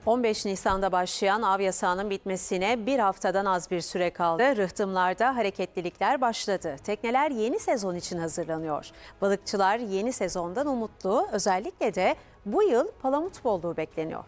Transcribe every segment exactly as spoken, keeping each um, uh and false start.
on beş Nisan'da başlayan av yasağının bitmesine bir haftadan az bir süre kaldı. Rıhtımlarda hareketlilikler başladı. Tekneler yeni sezon için hazırlanıyor. Balıkçılar yeni sezondan umutlu. Özellikle de bu yıl palamut bolluğu bekleniyor.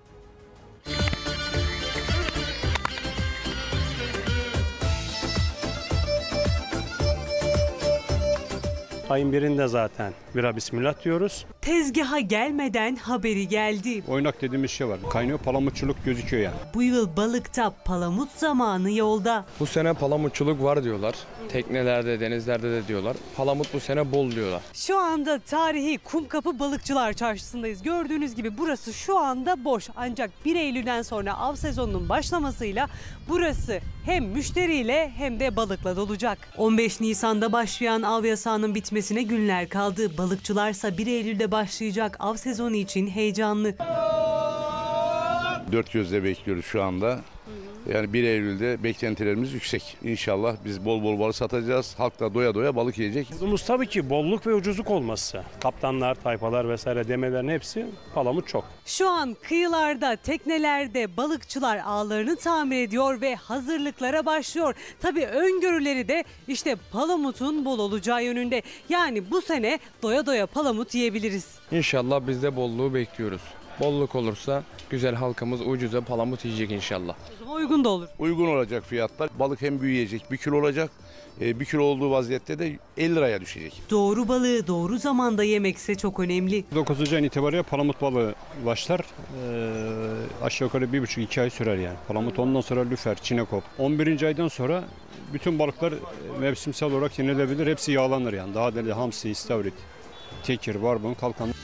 Ayın birinde zaten bira bismillah diyoruz. Tezgaha gelmeden haberi geldi. Oynak dediğimiz şey var. Kaynıyor, palamutçuluk gözüküyor yani. Bu yıl balıkta palamut zamanı yolda. Bu sene palamutçuluk var diyorlar. Teknelerde, denizlerde de diyorlar. Palamut bu sene bol diyorlar. Şu anda tarihi Kumkapı Balıkçılar Çarşısı'ndayız. Gördüğünüz gibi burası şu anda boş. Ancak bir Eylül'den sonra av sezonunun başlamasıyla burası hem müşteriyle hem de balıkla dolacak. on beş Nisan'da başlayan av yasağının bitmesine günler kaldı. Balıkçılarsa bir Eylül'de başlayacak av sezonu için heyecanlı. Dört gözle bekliyoruz şu anda. Yani bir Eylül'de beklentilerimiz yüksek. İnşallah biz bol bol balık satacağız. Halk da doya doya balık yiyecek. Umudumuz tabii ki bolluk ve ucuzluk olması. Kaptanlar, tayfalar vesaire demelerin hepsi palamut çok. Şu an kıyılarda, teknelerde balıkçılar ağlarını tamir ediyor ve hazırlıklara başlıyor. Tabii öngörüleri de işte palamutun bol olacağı yönünde. Yani bu sene doya doya palamut yiyebiliriz. İnşallah biz de bolluğu bekliyoruz. Bolluk olursa güzel halkımız ucuza palamut yiyecek inşallah. O zaman uygun da olur. Uygun olacak fiyatlar. Balık hem büyüyecek, bir kilo olacak. E, bir kilo olduğu vaziyette de elli liraya düşecek. Doğru balığı doğru zamanda yemekse çok önemli. dokuzuncu ayın itibariyle palamut balığı başlar. Ee, aşağı yukarı bir buçuk iki ay sürer yani. Palamut ondan sonra lüfer, çinekop. on birinci aydan sonra bütün balıklar mevsimsel olarak yenilebilir. Hepsi yağlanır yani. Daha deli hamsi, istavrit, tekir, barbun, kalkan.